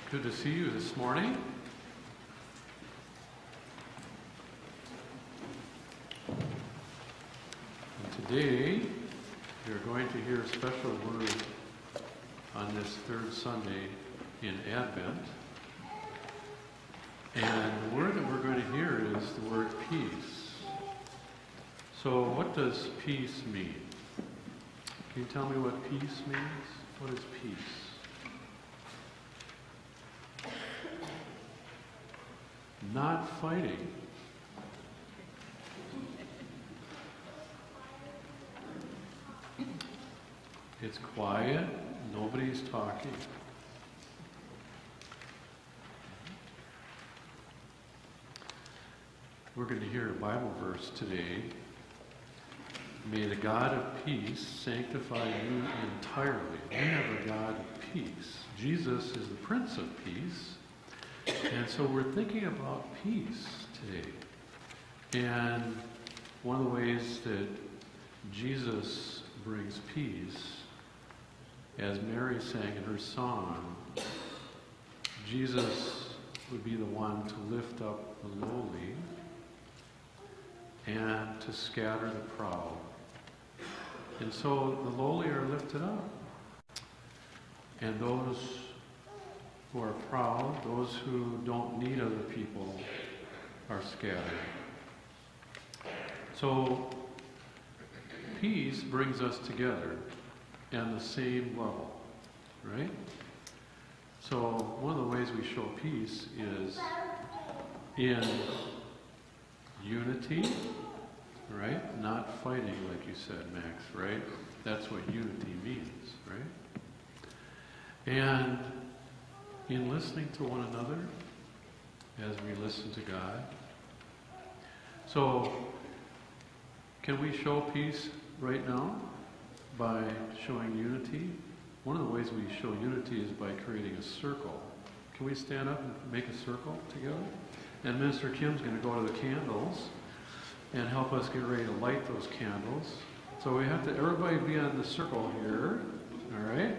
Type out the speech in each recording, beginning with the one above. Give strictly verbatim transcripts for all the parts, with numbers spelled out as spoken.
Good to see you this morning. And today, you're going to hear a special word on this third Sunday in Advent. And the word that we're going to hear is the word peace. So what does peace mean? Can you tell me what peace means? What is peace? Not fighting. It's quiet, nobody's talking. We're going to hear a Bible verse today. May the God of peace sanctify you entirely. We have a God of peace. Jesus is the Prince of Peace. And so we're thinking about peace today. And one of the ways that Jesus brings peace, as Mary sang in her song, Jesus would be the one to lift up the lowly and to scatter the proud. And so the lowly are lifted up. And those who are proud, those who don't need other people, are scattered. So peace brings us together on the same level, right? So one of the ways we show peace is in unity, right? Not fighting, like you said, Max, right? That's what unity means, right? And in listening to one another as we listen to God. So, can we show peace right now by showing unity? One of the ways we show unity is by creating a circle. Can we stand up and make a circle together? And Minister Kim's going to go to the candles and help us get ready to light those candles. So we have to, everybody be on the circle here, all right?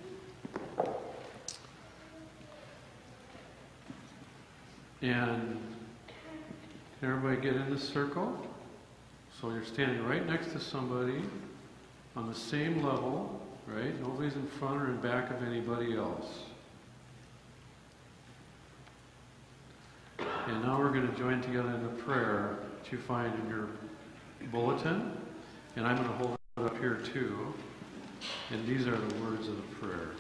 And everybody get in the circle. So you're standing right next to somebody on the same level, right? Nobody's in front or in back of anybody else. And now we're going to join together in the prayer that you find in your bulletin. And I'm going to hold it up here too. And these are the words of the prayer.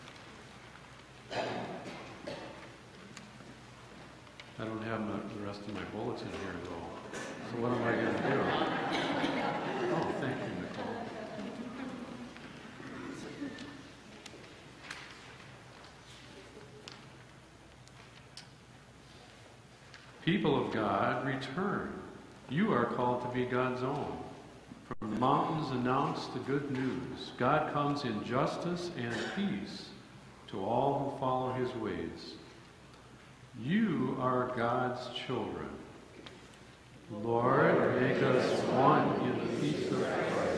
I don't have the rest of my bulletin here, though. So what am I going to do? Oh, thank you, Nicole. People of God, return. You are called to be God's own. From the mountains announce the good news. God comes in justice and peace to all who follow his ways. You are God's children. Lord, make us one in the peace of Christ.